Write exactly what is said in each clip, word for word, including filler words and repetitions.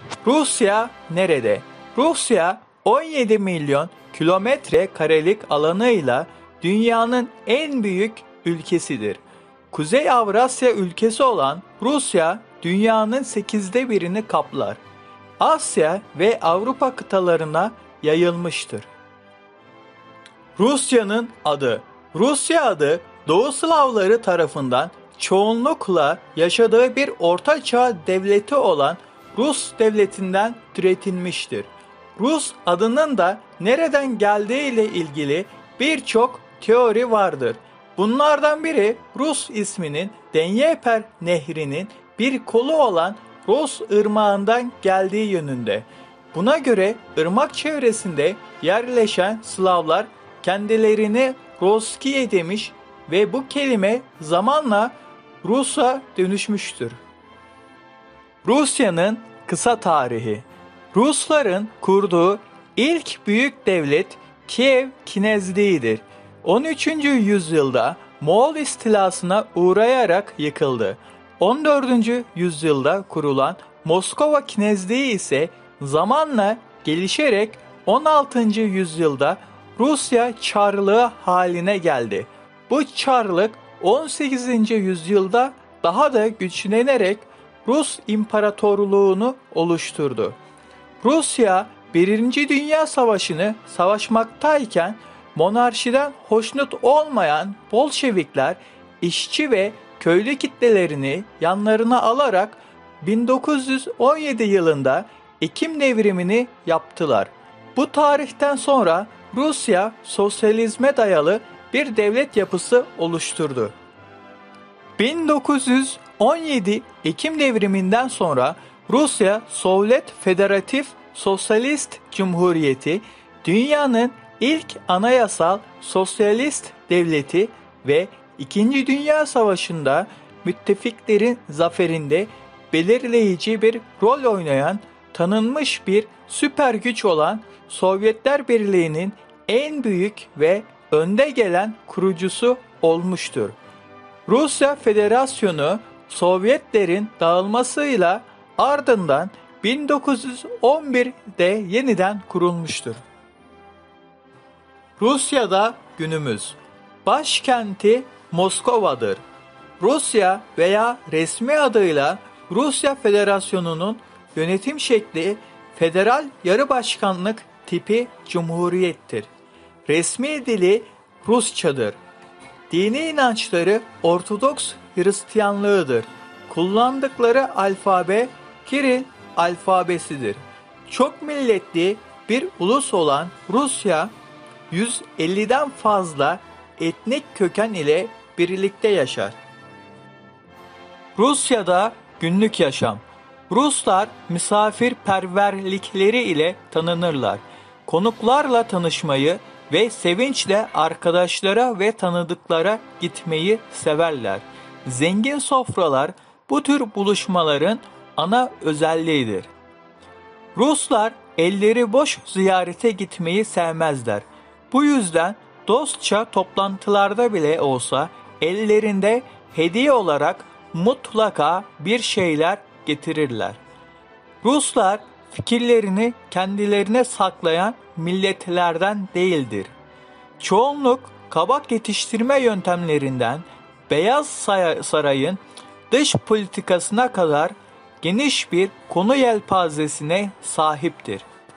Rusya nerede? Rusya on yedi milyon kilometre karelik alanıyla dünyanın en büyük ülkesidir. Kuzey Avrasya ülkesi olan Rusya dünyanın sekizde birini kaplar. Asya ve Avrupa kıtalarına yayılmıştır. Rusya'nın adı. Rusya adı Doğu Slavları tarafından çoğunlukla yaşadığı bir Orta Çağ devleti olan Rus devletinden türetilmiştir. Rus adının da nereden geldiği ile ilgili birçok teori vardır. Bunlardan biri Rus isminin Dnieper Nehri'nin bir kolu olan Ros Irmağı'ndan geldiği yönünde. Buna göre ırmak çevresinde yerleşen Slavlar kendilerini Roskiye demiş ve bu kelime zamanla Rus'a dönüşmüştür. Rusya'nın kısa tarihi. Rusların kurduğu ilk büyük devlet Kiev Knezliği'dir. on üçüncü yüzyılda Moğol istilasına uğrayarak yıkıldı. on dördüncü yüzyılda kurulan Moskova Knezliği ise zamanla gelişerek on altıncı yüzyılda Rusya Çarlığı haline geldi. Bu Çarlık on sekizinci yüzyılda daha da güçlenerek Rus İmparatorluğunu oluşturdu. Rusya Birinci Dünya Savaşı'nı savaşmaktayken monarşiden hoşnut olmayan Bolşevikler işçi ve köylü kitlelerini yanlarına alarak bin dokuz yüz on yedi yılında Ekim devrimini yaptılar. Bu tarihten sonra Rusya sosyalizme dayalı bir devlet yapısı oluşturdu. bin dokuz yüz on yedi Ekim devriminden sonra Rusya Sovyet Federatif Sosyalist Cumhuriyeti dünyanın ilk anayasal sosyalist devleti ve İkinci Dünya Savaşı'nda müttefiklerin zaferinde belirleyici bir rol oynayan tanınmış bir süper güç olan Sovyetler Birliği'nin en büyük ve önde gelen kurucusu olmuştur. Rusya Federasyonu Sovyetlerin dağılmasıyla ardından bin dokuz yüz on birde yeniden kurulmuştur. Rusya'da günümüz başkenti Moskova'dır. Rusya veya resmi adıyla Rusya Federasyonu'nun yönetim şekli federal yarı başkanlık tipi cumhuriyettir. Resmi dili Rusçadır. Dini inançları Ortodoks Hristiyanlığıdır. Kullandıkları alfabe Kiril alfabesidir. Çok milletli bir ulus olan Rusya, yüz elliden fazla etnik köken ile birlikte yaşar. Rusya'da günlük yaşam. Ruslar misafirperverlikleri ile tanınırlar. Konuklarla tanışmayı ve sevinçle arkadaşlara ve tanıdıklara gitmeyi severler. Zengin sofralar bu tür buluşmaların ana özelliğidir. Ruslar elleri boş ziyarete gitmeyi sevmezler. Bu yüzden dostça toplantılarda bile olsa ellerinde hediye olarak mutlaka bir şeyler getirirler. Ruslar fikirlerini kendilerine saklayan milletlerden değildir. Çoğunluk kabak yetiştirme yöntemlerinden Beyaz Saray'ın dış politikasına kadar geniş bir konu yelpazesine sahiptir.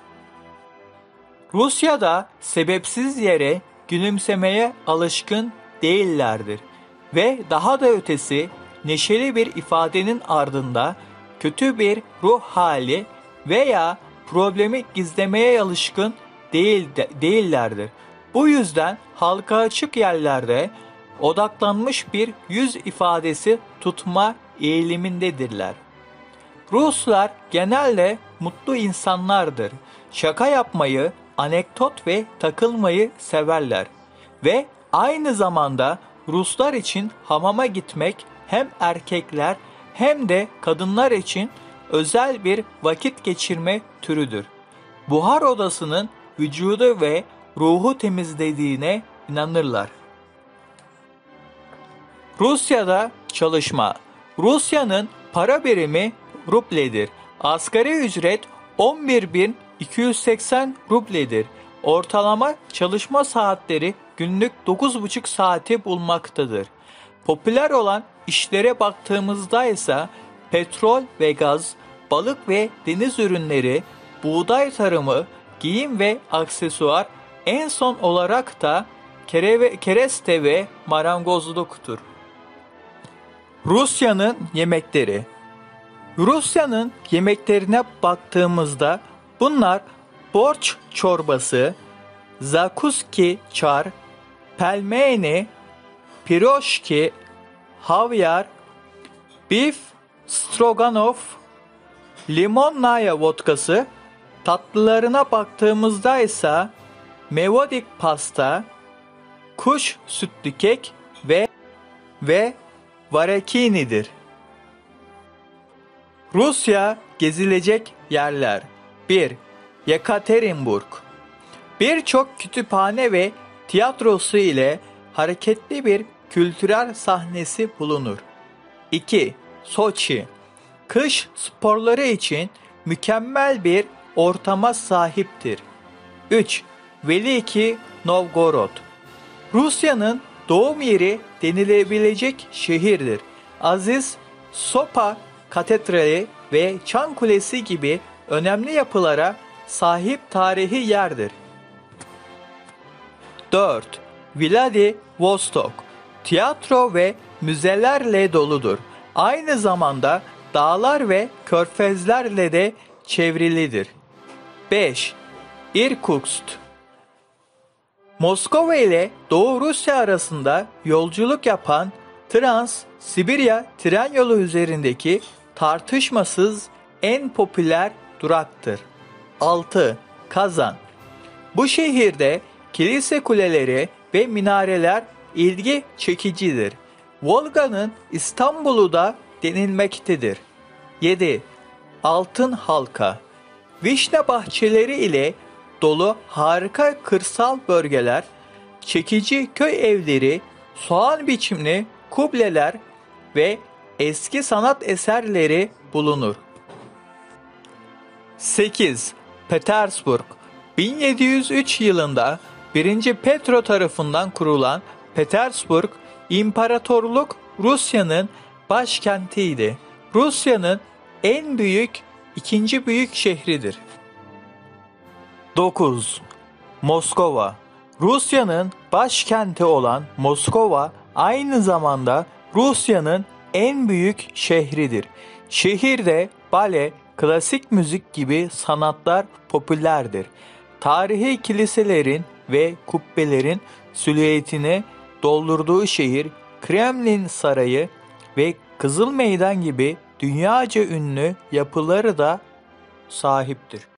Rusya'da sebepsiz yere gülümsemeye alışkın değillerdir ve daha da ötesi neşeli bir ifadenin ardında kötü bir ruh hali veya problemi gizlemeye alışkın değil de, değillerdir. Bu yüzden halka açık yerlerde odaklanmış bir yüz ifadesi tutma eğilimindedirler. Ruslar genelde mutlu insanlardır. Şaka yapmayı, anekdot ve takılmayı severler. Ve aynı zamanda Ruslar için hamama gitmek hem erkekler hem de kadınlar için özel bir vakit geçirme türüdür. Buhar odasının vücudu ve ruhu temizlediğine inanırlar. Rusya'da çalışma. Rusya'nın para birimi rubledir. Asgari ücret on bir bin iki yüz seksen rubledir. Ortalama çalışma saatleri günlük dokuz buçuk saati bulmaktadır. Popüler olan işlere baktığımızda ise petrol ve gaz, balık ve deniz ürünleri, buğday tarımı, giyim ve aksesuar, en son olarak da kere ve, kereste ve marangozluktur. Rusya'nın yemekleri. Rusya'nın yemeklerine baktığımızda bunlar borç çorbası, zakuski çar, pelmeni, piroşki, havyar, beef stroganoff, limonnaya vodkası, tatlılarına baktığımızda ise mevodik pasta, kuş sütlü kek ve ve varekinidir. Rusya gezilecek yerler. bir. Yekaterinburg. Birçok kütüphane ve tiyatrosu ile hareketli bir kültürel sahnesi bulunur. iki. Soçi. Kış sporları için mükemmel bir ortama sahiptir. üç. Veliki Novgorod. Rusya'nın doğum yeri denilebilecek şehirdir. Aziz Sopa Katedrali ve Çan Kulesi gibi önemli yapılara sahip tarihi yerdir. dört. Vladivostok. Tiyatro ve müzelerle doludur. Aynı zamanda dağlar ve körfezlerle de çevrilidir. beş. Irkutsk. Moskova ile Doğu Rusya arasında yolculuk yapan Trans-Sibirya tren yolu üzerindeki tartışmasız en popüler duraktır. altı. Kazan. Bu şehirde kilise kuleleri ve minareler ilgi çekicidir. Volga'nın İstanbul'u da denilmektedir. yedi. Altın Halka. Vişne bahçeleri ile dolu harika kırsal bölgeler, çekici köy evleri, soğan biçimli kubleler ve eski sanat eserleri bulunur. sekiz. Petersburg. bin yedi yüz üç yılında birinci Petro tarafından kurulan Petersburg, İmparatorluk Rusya'nın başkentiydi. Rusya'nın en büyük, ikinci büyük şehridir. dokuz. Moskova. Rusya'nın başkenti olan Moskova aynı zamanda Rusya'nın en büyük şehridir. Şehirde bale, klasik müzik gibi sanatlar popülerdir. Tarihi kiliselerin ve kubbelerin silüetini doldurduğu şehir, Kremlin Sarayı ve Kızıl Meydan gibi dünyaca ünlü yapıları da sahiptir.